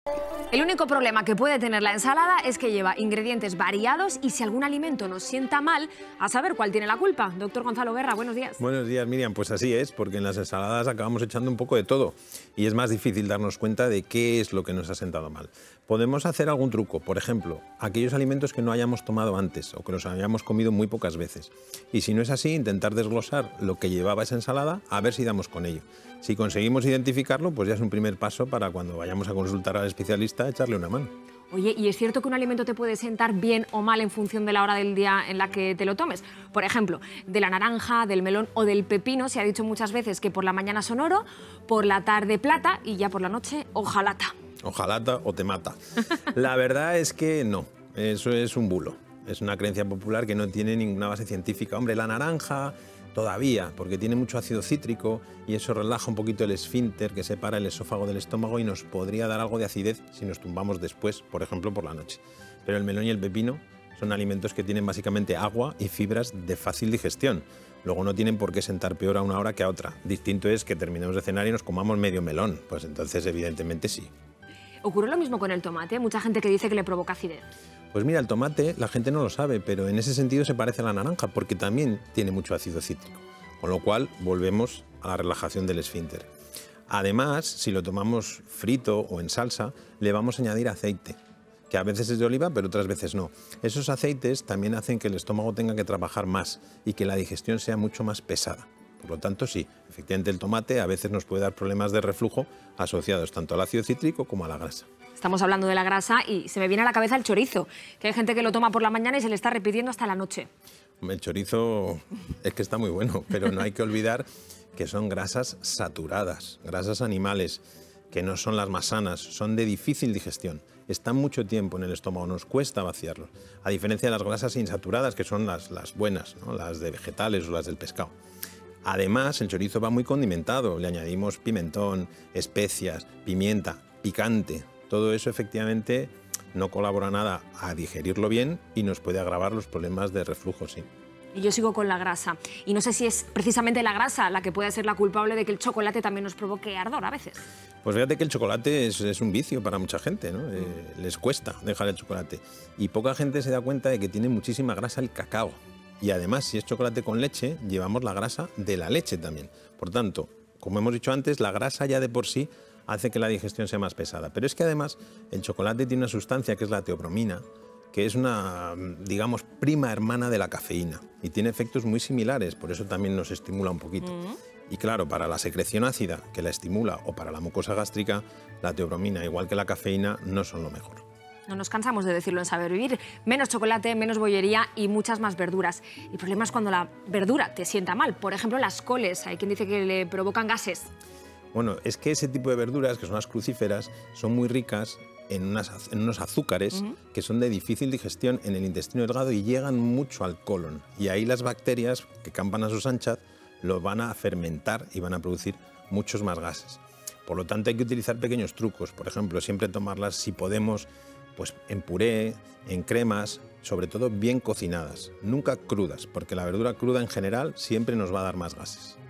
El único problema que puede tener la ensalada es que lleva ingredientes variados y si algún alimento nos sienta mal, a saber cuál tiene la culpa. Doctor Gonzalo Guerra, buenos días. Buenos días, Miriam. Pues así es, porque en las ensaladas acabamos echando un poco de todo y es más difícil darnos cuenta de qué es lo que nos ha sentado mal. Podemos hacer algún truco, por ejemplo, aquellos alimentos que no hayamos tomado antes o que los hayamos comido muy pocas veces. Y si no es así, intentar desglosar lo que llevaba esa ensalada a ver si damos con ello. Si conseguimos identificarlo, pues ya es un primer paso para cuando vayamos a consultar al especialista echarle una mano. Oye, ¿y es cierto que un alimento te puede sentar bien o mal en función de la hora del día en la que te lo tomes? Por ejemplo, de la naranja, del melón o del pepino se ha dicho muchas veces que por la mañana son oro, por la tarde plata y ya por la noche hojalata. Hojalata o te mata. La verdad es que no, eso es un bulo. Es una creencia popular que no tiene ninguna base científica. Hombre, la naranja todavía, porque tiene mucho ácido cítrico y eso relaja un poquito el esfínter que separa el esófago del estómago y nos podría dar algo de acidez si nos tumbamos después, por ejemplo, por la noche. Pero el melón y el pepino son alimentos que tienen básicamente agua y fibras de fácil digestión. Luego no tienen por qué sentar peor a una hora que a otra. Distinto es que terminemos de cenar y nos comamos medio melón. Pues entonces, evidentemente, sí. ¿Ocurre lo mismo con el tomate? Mucha gente que dice que le provoca acidez. Pues mira, el tomate la gente no lo sabe, pero en ese sentido se parece a la naranja porque también tiene mucho ácido cítrico, con lo cual volvemos a la relajación del esfínter. Además, si lo tomamos frito o en salsa, le vamos a añadir aceite, que a veces es de oliva, pero otras veces no. Esos aceites también hacen que el estómago tenga que trabajar más y que la digestión sea mucho más pesada. Por lo tanto, sí, efectivamente el tomate a veces nos puede dar problemas de reflujo asociados tanto al ácido cítrico como a la grasa. Estamos hablando de la grasa y se me viene a la cabeza el chorizo, que hay gente que lo toma por la mañana y se le está repitiendo hasta la noche. El chorizo es que está muy bueno, pero no hay que olvidar que son grasas saturadas, grasas animales, que no son las más sanas, son de difícil digestión. Están mucho tiempo en el estómago, nos cuesta vaciarlos, a diferencia de las grasas insaturadas, que son las buenas, ¿no? Las de vegetales o las del pescado. Además, el chorizo va muy condimentado, le añadimos pimentón, especias, pimienta, picante. Todo eso efectivamente no colabora nada a digerirlo bien y nos puede agravar los problemas de reflujo, sí. Y yo sigo con la grasa. Y no sé si es precisamente la grasa la que puede ser la culpable de que el chocolate también nos provoque ardor a veces. Pues fíjate que el chocolate es un vicio para mucha gente, ¿no? Les cuesta dejar el chocolate. Y poca gente se da cuenta de que tiene muchísima grasa el cacao. Y además, si es chocolate con leche, llevamos la grasa de la leche también. Por tanto, como hemos dicho antes, la grasa ya de por sí hace que la digestión sea más pesada. Pero es que además el chocolate tiene una sustancia que es la teobromina, que es una, digamos, prima hermana de la cafeína y tiene efectos muy similares, por eso también nos estimula un poquito. Y claro, para la secreción ácida, que la estimula, o para la mucosa gástrica, la teobromina, igual que la cafeína, no son lo mejor. No nos cansamos de decirlo en Saber Vivir. Menos chocolate, menos bollería y muchas más verduras. El problema es cuando la verdura te sienta mal. Por ejemplo, las coles. Hay quien dice que le provocan gases. Bueno, es que ese tipo de verduras, que son las crucíferas, son muy ricas en unos azúcares que son de difícil digestión en el intestino delgado y llegan mucho al colon. Y ahí las bacterias, que campan a sus anchas, lo van a fermentar y van a producir muchos más gases. Por lo tanto, hay que utilizar pequeños trucos. Por ejemplo, siempre tomarlas, si podemos, pues en puré, en cremas, sobre todo bien cocinadas, nunca crudas, porque la verdura cruda en general siempre nos va a dar más gases.